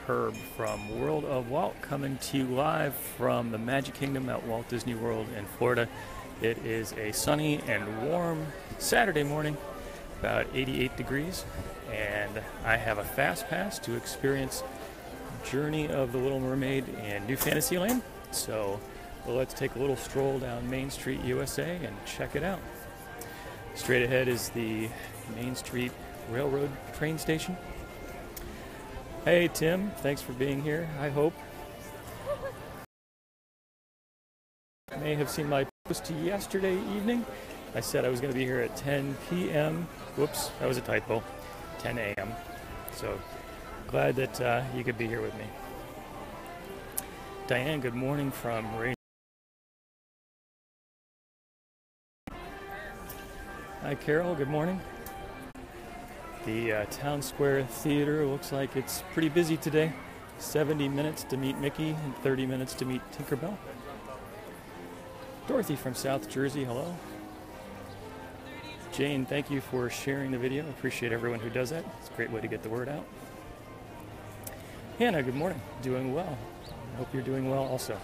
Herb from World of Walt, coming to you live from the Magic Kingdom at Walt Disney World in Florida. It is a sunny and warm Saturday morning, about 88 degrees, and I have a fast pass to experience Journey of the Little Mermaid in New Fantasyland. So let's take a little stroll down Main Street, USA, and check it out. Straight ahead is the Main Street Railroad train station. Hey Tim, thanks for being here, I hope. You may have seen my post yesterday evening. I said I was going to be here at 10 p.m. Whoops, that was a typo. 10 a.m. So glad that you could be here with me. Diane, good morning from Rain. Hi Carol, good morning. The Town Square Theater looks like it's pretty busy today. 70 minutes to meet Mickey and 30 minutes to meet Tinkerbell. Dorothy from South Jersey, hello. Jane, thank you for sharing the video. Appreciate everyone who does that. It's a great way to get the word out. Hannah, good morning. Doing well. I hope you're doing well also.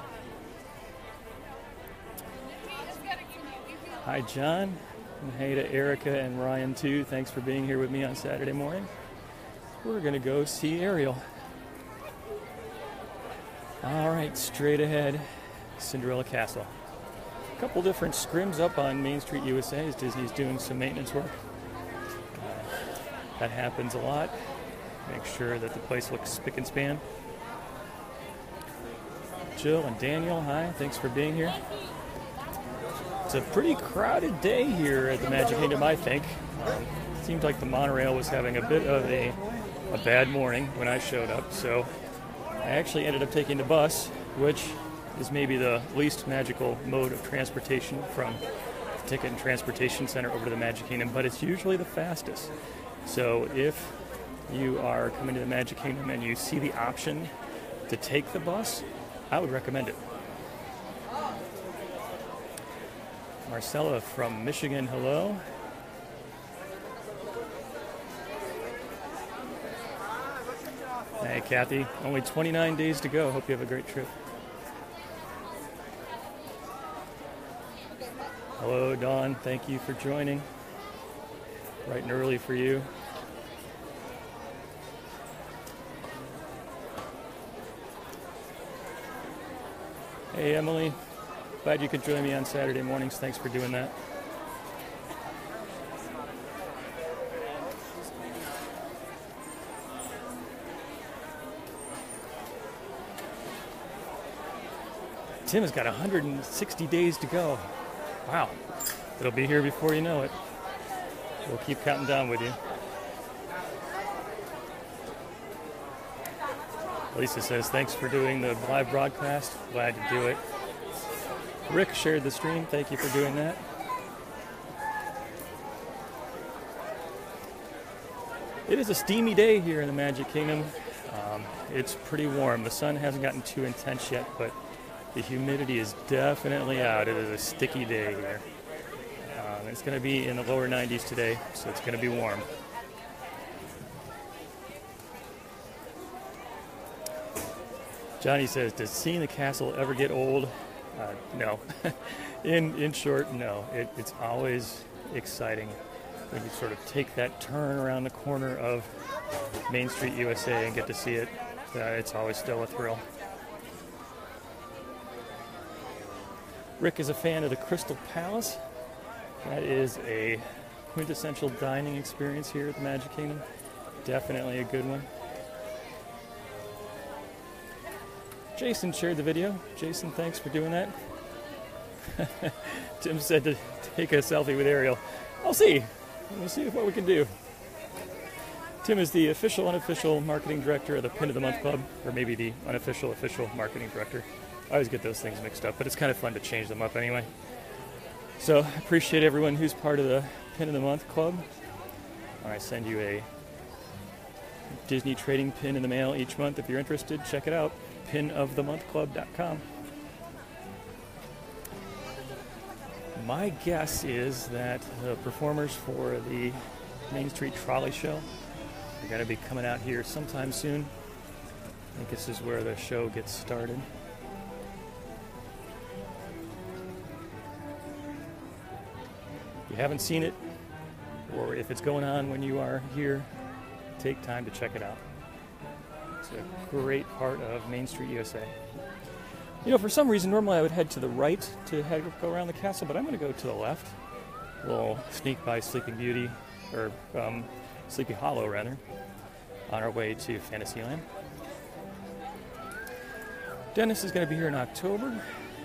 Hi John. And hey to Erica and Ryan too. Thanks for being here with me on Saturday morning. We're going to go see Ariel. All right, straight ahead, Cinderella Castle. A couple different scrims up on Main Street, USA as Disney's doing some maintenance work. That happens a lot. Make sure that the place looks spick and span. Jill and Daniel, hi. Thanks for being here. It's a pretty crowded day here at the Magic Kingdom, I think. It seemed like the monorail was having a bit of a bad morning when I showed up, so I actually ended up taking the bus, which is maybe the least magical mode of transportation from the Ticket and Transportation Center over to the Magic Kingdom, but it's usually the fastest. So if you are coming to the Magic Kingdom and you see the option to take the bus, I would recommend it. Marcella from Michigan, hello. Hey Kathy, only 29 days to go. Hope you have a great trip. Hello Dawn, thank you for joining. Bright and early for you. Hey Emily. Glad you could join me on Saturday mornings. Thanks for doing that. Tim has got 160 days to go. Wow. It'll be here before you know it. We'll keep counting down with you. Lisa says, thanks for doing the live broadcast. Glad to do it. Rick shared the stream. Thank you for doing that. It is a steamy day here in the Magic Kingdom. It's pretty warm. The sun hasn't gotten too intense yet, but the humidity is definitely out. It is a sticky day here. It's going to be in the lower 90s today, so it's going to be warm. Johnny says, does seeing the castle ever get old? No. In short, no. It's always exciting when you sort of take that turn around the corner of Main Street, USA and get to see it. It's always still a thrill. Rick is a fan of the Crystal Palace. That is a quintessential dining experience here at the Magic Kingdom. Definitely a good one. Jason shared the video. Jason, thanks for doing that. Tim said to take a selfie with Ariel. I'll see. We'll see what we can do. Tim is the official, unofficial marketing director of the Pin of the Month Club, or maybe the unofficial, official marketing director. I always get those things mixed up, but it's kind of fun to change them up anyway. So I appreciate everyone who's part of the Pin of the Month Club. I send you a Disney trading pin in the mail each month. If you're interested, check it out. pinofthemonthclub.com. My guess is that the performers for the Main Street Trolley Show are going to be coming out here sometime soon. I think this is where the show gets started. If you haven't seen it, or if it's going on when you are here, take time to check it out. It's a great part of Main Street, USA. You know, for some reason, normally I would head to the right to go around the castle, but I'm going to go to the left. We'll sneak by Sleeping Beauty, or Sleepy Hollow, rather, on our way to Fantasyland. Dennis is going to be here in October.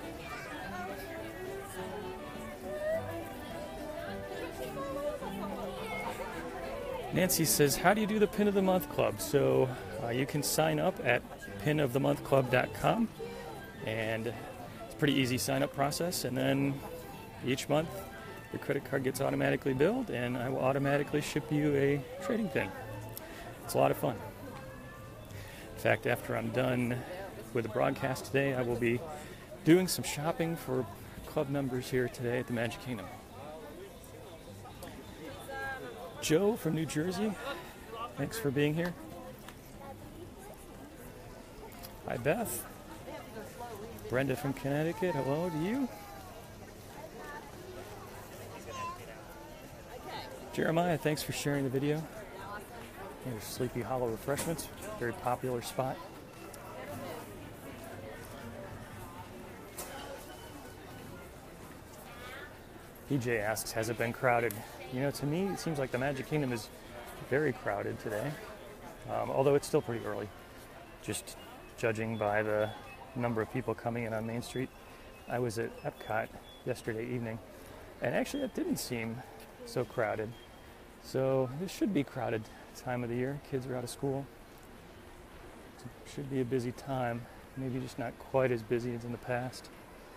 Nancy says, how do you do the Pin of the Month Club? So you can sign up at pinofthemonthclub.com, and it's a pretty easy sign-up process, and then each month your credit card gets automatically billed, and I will automatically ship you a trading pin. It's a lot of fun. In fact, after I'm done with the broadcast today, I will be doing some shopping for club members here today at the Magic Kingdom. Joe from New Jersey, thanks for being here. Hi, Beth. Brenda from Connecticut, hello to you. Jeremiah, thanks for sharing the video. Here's Sleepy Hollow Refreshments, very popular spot. PJ asks, has it been crowded? You know, to me, it seems like the Magic Kingdom is very crowded today, although it's still pretty early, just judging by the number of people coming in on Main Street. I was at Epcot yesterday evening, and actually it didn't seem so crowded. So this should be crowded time of the year. Kids are out of school. It should be a busy time, maybe just not quite as busy as in the past.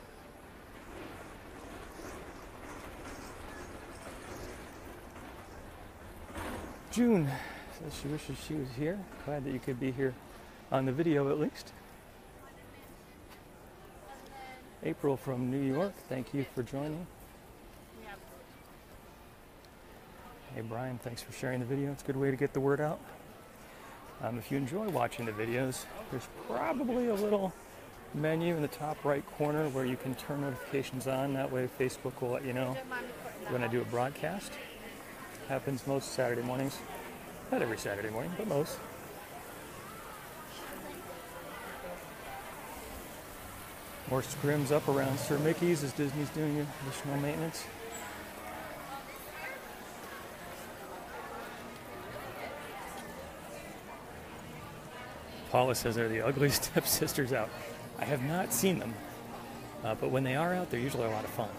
June says she wishes she was here. Glad that you could be here on the video at least. April from New York, thank you for joining. Hey Brian, thanks for sharing the video. It's a good way to get the word out. If you enjoy watching the videos, there's probably a little menu in the top right corner where you can turn notifications on. That way Facebook will let you know when I do a broadcast. Happens most Saturday mornings. Not every Saturday morning, but most. More scrims up around Sir Mickey's as Disney's doing additional maintenance. Paula says they're the ugliest stepsisters out. I have not seen them, but when they are out, they're usually a lot of fun.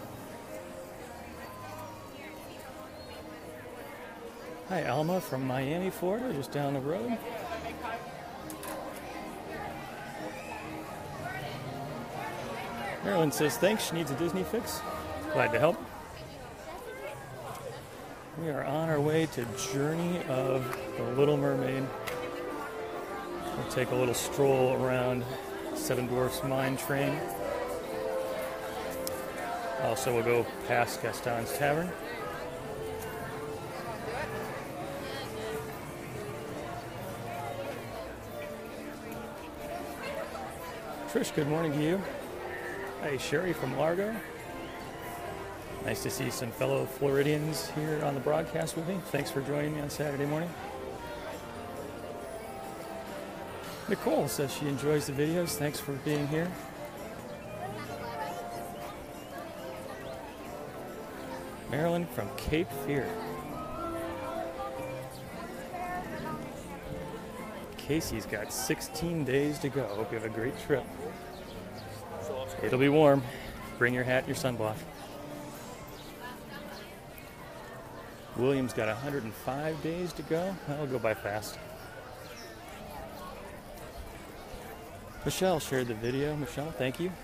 Hi, Alma from Miami, Florida, just down the road. Marilyn says, thanks, she needs a Disney fix. Glad to help. We are on our way to Journey of the Little Mermaid. We'll take a little stroll around Seven Dwarfs Mine Train. Also, we'll go past Gaston's Tavern. Trish, good morning to you. Hey, Sherry from Largo. Nice to see some fellow Floridians here on the broadcast with me. Thanks for joining me on Saturday morning. Nicole says she enjoys the videos. Thanks for being here. Marilyn from Cape Fear. Casey's got 16 days to go. Hope you have a great trip. It'll be warm. Bring your hat and your sunblock. William's got 105 days to go. That'll go by fast. Michelle shared the video. Michelle, thank you.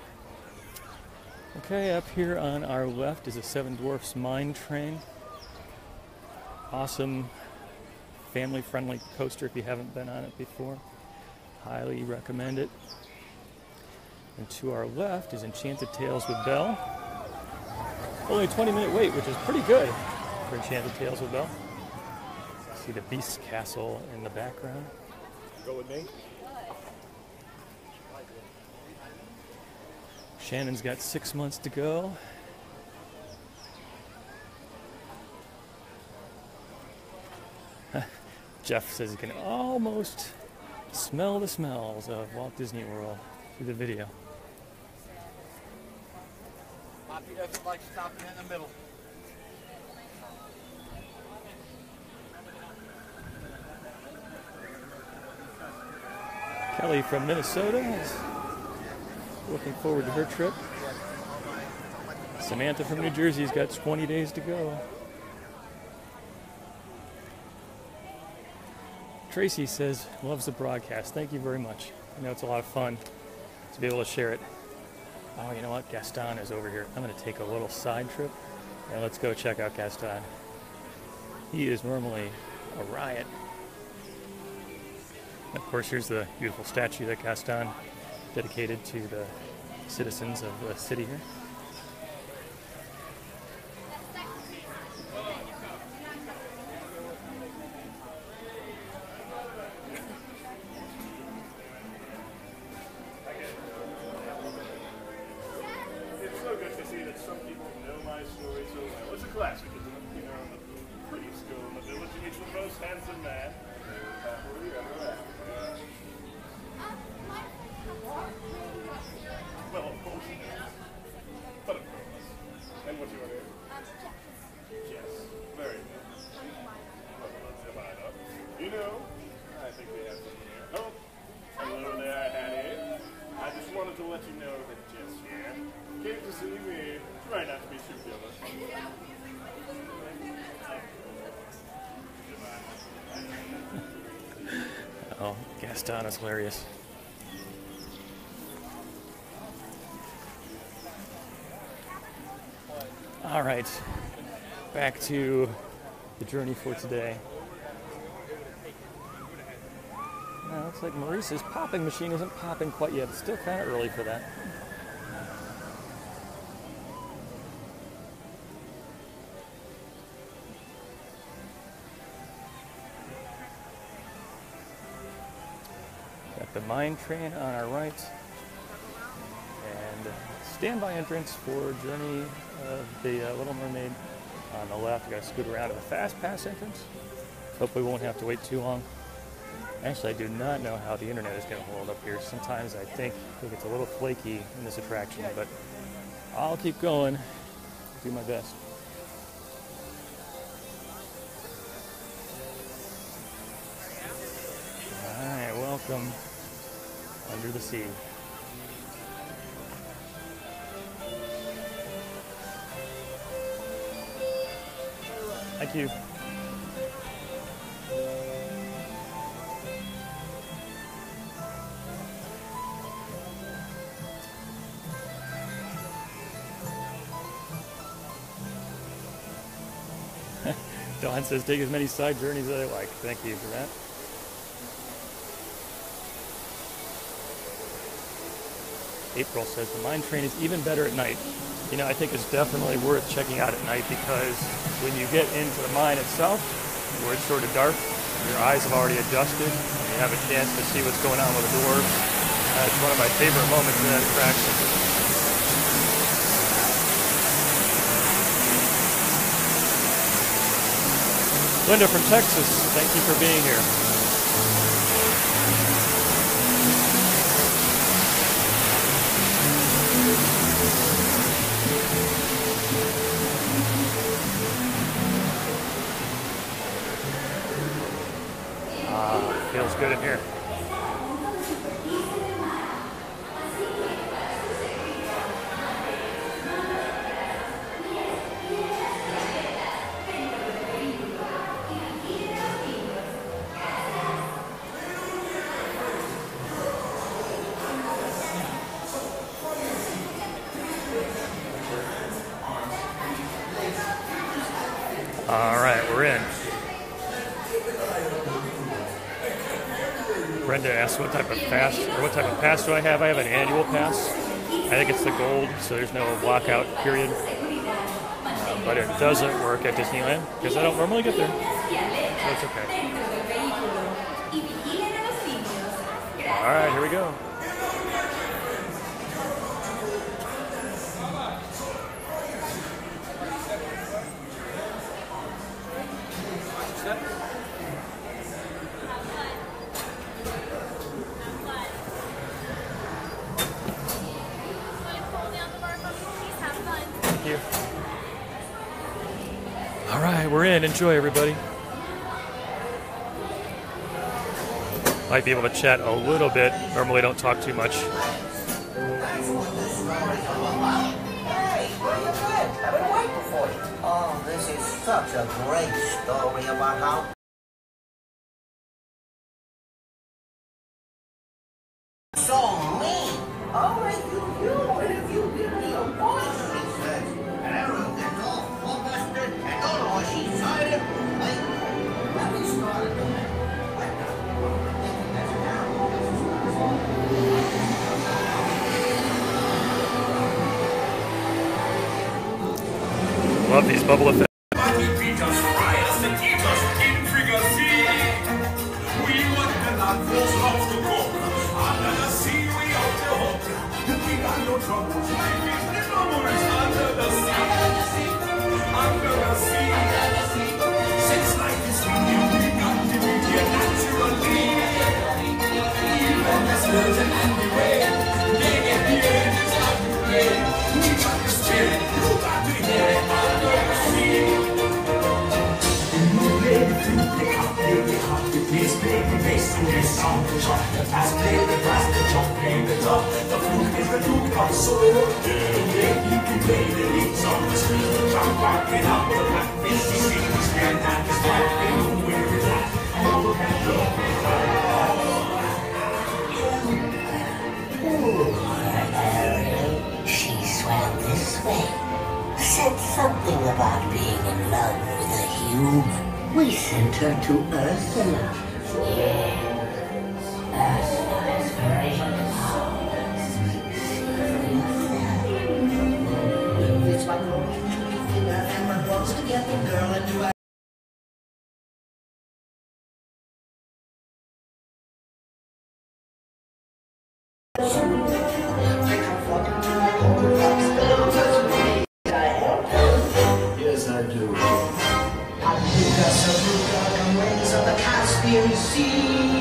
Okay, up here on our left is a Seven Dwarfs Mine Train. Awesome, family-friendly coaster if you haven't been on it before. Highly recommend it. And to our left is Enchanted Tales with Belle. Only a 20-minute wait, which is pretty good for Enchanted Tales with Belle. See the Beast Castle in the background. Go with me. Shannon's got 6 months to go. Jeff says he can almost smell the smells of Walt Disney World through the video. Poppy doesn't like stopping in the middle. Kelly from Minnesota is looking forward to her trip. Samantha from New Jersey's got 20 days to go. Tracy says, loves the broadcast. Thank you very much. I know it's a lot of fun to be able to share it. Oh, you know what? Gaston is over here. I'm going to take a little side trip, and let's go check out Gaston. He is normally a riot. Of course, here's the beautiful statue that Gaston dedicated to the citizens of the city here. It's so good to see that some people know my story so well. It's a classic, isn't it? You know, in the pretty school in the village, you meet the most handsome man. Happily ever after. Well, of course. But of course. And what's your name? Jess. Very nice. Well, let's divide up. You know, I think we have something here. Oh, hello there, Hattie. I just wanted to let you know that Jess here came to see me. Try not to be too jealous. Oh, Gaston is hilarious. All right, back to the journey for today. Now, looks like Maurice's popping machine isn't popping quite yet. It's still kind of early for that. Got the mine train on our right. And standby entrance for Journey of the Little Mermaid on the left. We got to scoot around to the Fast Pass entrance. Hopefully we won't have to wait too long. Actually, I do not know how the internet is going to hold up here. Sometimes I think it's a little flaky in this attraction, but I'll keep going, do my best. All right, welcome under the sea. Thank you. Don says, take as many side journeys as I like. Thank you for that. April says, the mine train is even better at night. You know, I think it's definitely worth checking out at night because when you get into the mine itself, where it's sort of dark, your eyes have already adjusted, and you have a chance to see what's going on with the dwarves. It's one of my favorite moments in that attraction. Linda from Texas, thank you for being here. Feels good in here. All right, we're in. Brenda asked what type of pass do I have? I have an annual pass. I think it's the gold, so there's no lockout period. But it doesn't work at Disneyland because I don't normally get there, so it's okay. All right, here we go. Thank you. All right, we're in. Enjoy, everybody. Might be able to chat a little bit. Normally don't talk too much. Hey, where you been? I've been waiting for you. Oh, this is such a great story about how so mean. Oh, if you give me a voice, she says. Arrow gets all flustered and don't know what she's trying to do. Let me start it. Love these bubble effects. Please play the bass in this song. Chop the fast, play the fast, the chop, play the top. The flute is the flute of soul. Yeah, you can play the leads on the street. Jump rocking up the black fish. You see me stand at his back. They know where it's at. And look at love. She swam this way. Said something about being in love with a human. We sent her to Ursula. Yeah. Ursula is very marvelous. It's like rolling between finger and my gloves together, girl, and do I. Yes, I do. Paprika, Sabruka, come rains of the Caspian Sea.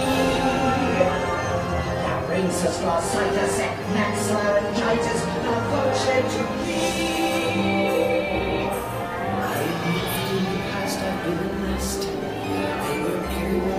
That brings us lost sight of sec, max, laryngitis, not fortunate to be. I lived in the past, I've been a nest. They were pure.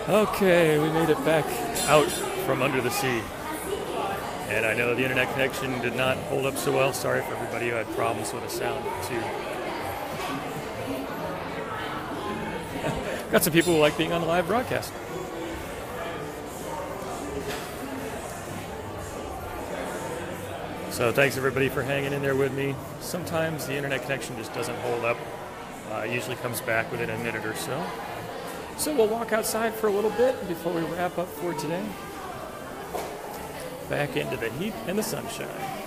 Okay, we made it back out from under the sea. And I know the internet connection did not hold up so well. Sorry for everybody who had problems with the sound, too. Got some people who like being on the live broadcast. So thanks everybody for hanging in there with me. Sometimes the internet connection just doesn't hold up. It usually comes back within a minute or so. So we'll walk outside for a little bit before we wrap up for today. Back into the heat and the sunshine.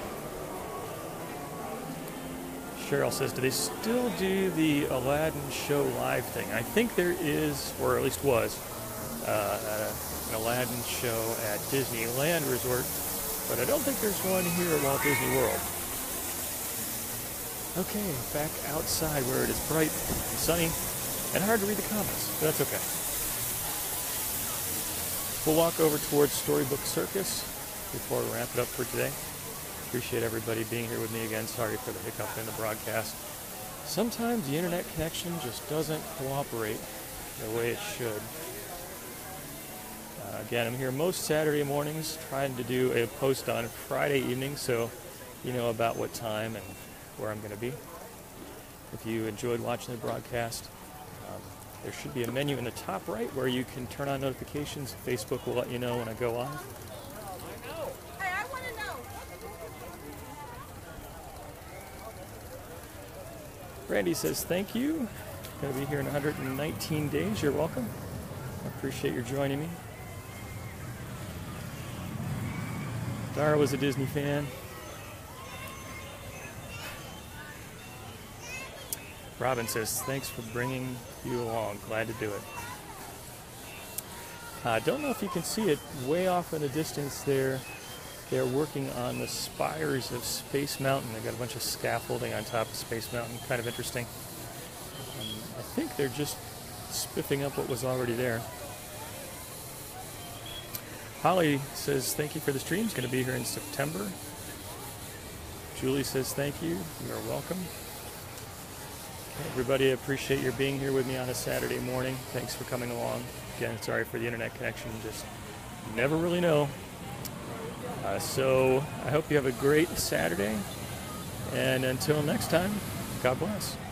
Cheryl says, do they still do the Aladdin show live thing? I think there is, or at least was, an Aladdin show at Disneyland Resort. But I don't think there's one here at Walt Disney World. Okay, back outside where it is bright and sunny and hard to read the comments, but that's okay. We'll walk over towards Storybook Circus before we wrap it up for today. Appreciate everybody being here with me again. Sorry for the hiccup in the broadcast. Sometimes the internet connection just doesn't cooperate the way it should. Again, I'm here most Saturday mornings trying to do a post on Friday evening, so you know about what time and where I'm going to be. If you enjoyed watching the broadcast, there should be a menu in the top right where you can turn on notifications. Facebook will let you know when I go live. Hey, I want to know. Randy says thank you. Going to be here in 119 days. You're welcome. I appreciate your joining me. Dara was a Disney fan. Robin says, thanks for bringing you along. Glad to do it. I don't know if you can see it way off in the distance there. They're working on the spires of Space Mountain. They've got a bunch of scaffolding on top of Space Mountain. Kind of interesting. I think they're just spiffing up what was already there. Holly says, thank you for the stream. It's going to be here in September. Julie says, thank you. You're welcome. Okay, everybody, I appreciate your being here with me on a Saturday morning. Thanks for coming along. Again, sorry for the internet connection. Just never really know. So I hope you have a great Saturday. And until next time, God bless.